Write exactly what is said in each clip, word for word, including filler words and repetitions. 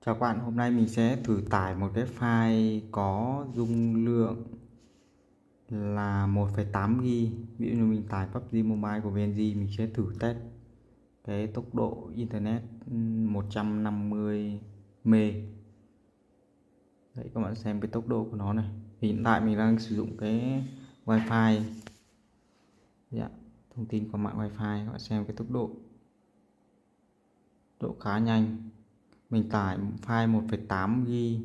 Chào các bạn, hôm nay mình sẽ thử tải một cái file có dung lượng là một phẩy tám gi-ga-bai. Ví dụ như mình tải pê u bê giê Mobile của vê en giê, mình sẽ thử test cái tốc độ internet một trăm năm mươi mê. Đấy, các bạn xem cái tốc độ của nó này. Hiện tại mình đang sử dụng cái wifi. Dạ, thông tin qua mạng wifi, các bạn xem cái tốc độ. Độ khá nhanh. Mình tải file một phẩy tám gi-ga-bai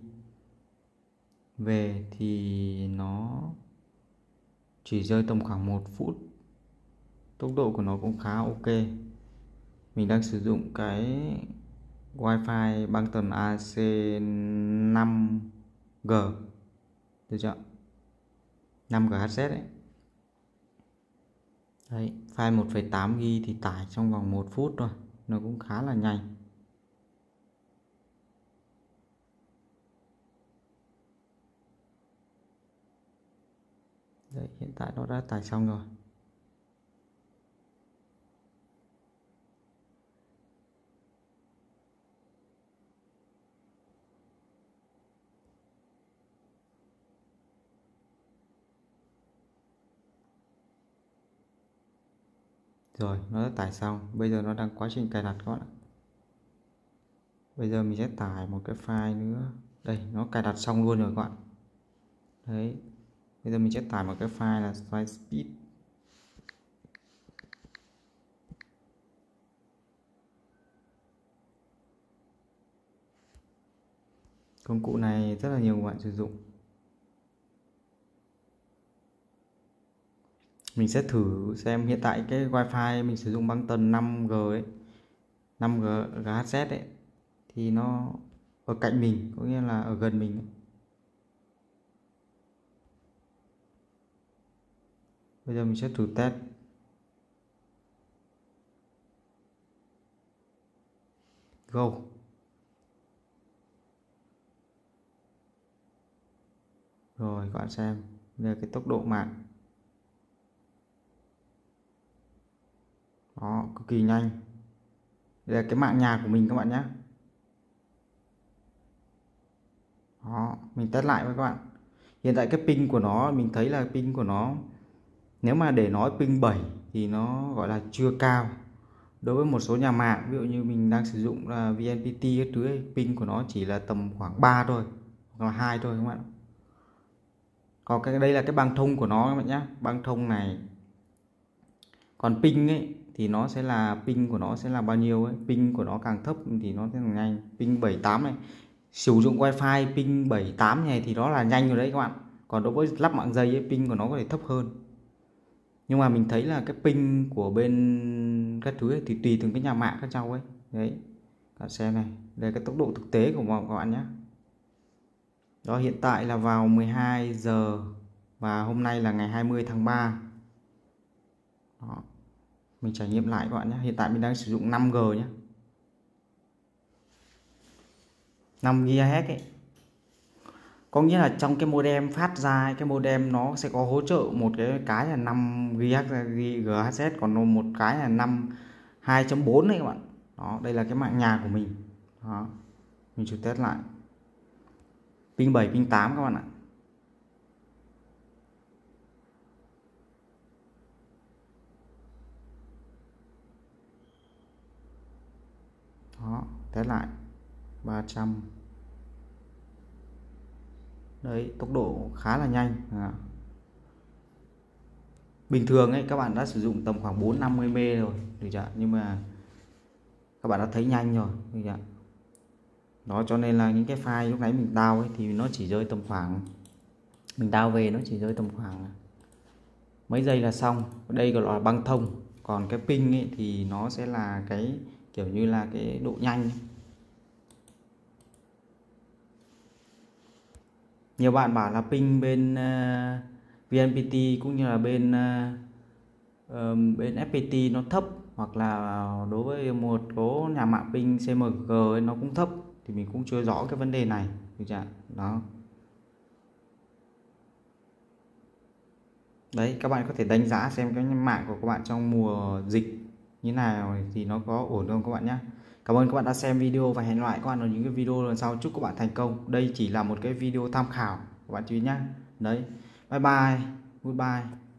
về thì nó chỉ rơi tầm khoảng một phút. Tốc độ của nó cũng khá ok. Mình đang sử dụng cái wifi băng tần a xê năm G, được chưa? năm giga héc đấy. Đấy, file một phẩy tám gi-ga-bai thì tải trong vòng một phút thôi, nó cũng khá là nhanh. Đấy, hiện tại nó đã tải xong rồi. Rồi, nó đã tải xong. Bây giờ nó đang quá trình cài đặt các bạn ạ. Bây giờ mình sẽ tải một cái file nữa. Đây, nó cài đặt xong luôn rồi các bạn. Đấy. Bây giờ mình sẽ tải một cái file là file speed. Công cụ này rất là nhiều bạn sử dụng. Mình sẽ thử xem hiện tại cái wifi mình sử dụng băng tần năm G ấy, năm giga héc ấy, thì nó ở cạnh mình, có nghĩa là ở gần mình ấy. Bây giờ mình sẽ thử test. Go. Rồi các bạn xem, đây là cái tốc độ mạng. Đó, cực kỳ nhanh. Đây là cái mạng nhà của mình các bạn nhé. Đó, mình test lại với các bạn. Hiện tại cái ping của nó, mình thấy là ping của nó, nếu mà để nói ping bảy thì nó gọi là chưa cao. Đối với một số nhà mạng, ví dụ như mình đang sử dụng là vê en pê tê các thứ ấy, ping của nó chỉ là tầm khoảng ba thôi, hoặc là hai thôi các bạn. Còn cái đây là cái băng thông của nó các bạn nhé, băng thông này. Còn ping ấy thì nó sẽ là ping của nó sẽ là bao nhiêu ấy, ping của nó càng thấp thì nó sẽ càng nhanh. Ping bảy tám này, sử dụng wifi ping bảy tám này thì nó là nhanh rồi đấy các bạn. Còn đối với lắp mạng dây ấy, ping của nó có thể thấp hơn. Nhưng mà mình thấy là cái ping của bên các thứ ấy, thì tùy từng cái nhà mạng khác nhau ấy. Đấy, các bạn xem này, đây là cái tốc độ thực tế của các bạn nhé. Đó, hiện tại là vào mười hai giờ và hôm nay là ngày hai mươi tháng ba. Đó, mình trải nghiệm lại các bạn nhé. Hiện tại mình đang sử dụng năm G nhé, năm giga héc ấy. Có nghĩa là trong cái modem phát ra, cái modem nó sẽ có hỗ trợ một cái cái là năm giga héc, còn một cái là năm hai chấm bốn đấy các bạn. Đó, đây là cái mạng nhà của mình. Đó, mình thử test lại. Ping bảy, ping tám các bạn ạ. Đó, test lại ba trăm. Đấy, tốc độ khá là nhanh. À, bình thường ấy các bạn đã sử dụng tầm khoảng bốn năm mươi mê rồi, được chưa? Nhưng mà các bạn đã thấy nhanh rồi, được chưa? Đó, cho nên là những cái file lúc nãy mình download ấy thì nó chỉ rơi tầm khoảng, mình download về nó chỉ rơi tầm khoảng mấy giây là xong. Đây gọi là băng thông. Còn cái ping ấy thì nó sẽ là cái kiểu như là cái độ nhanh ấy. Nhiều bạn bảo là ping bên uh, vê en pê tê cũng như là bên uh, uh, bên ép pê tê nó thấp, hoặc là đối với một số nhà mạng ping xê em giê ấy, nó cũng thấp, thì mình cũng chưa rõ cái vấn đề này, được chưa? Đó. Đấy, các bạn có thể đánh giá xem cái mạng của các bạn trong mùa dịch như nào thì nó có ổn không các bạn nhé. Các Cảm ơn các bạn đã xem video và hẹn gặp lại các bạn ở những cái video lần sau. Chúc các bạn thành công. Đây chỉ là một cái video tham khảo các bạn chú ý nhé. Đấy, bye bye, goodbye.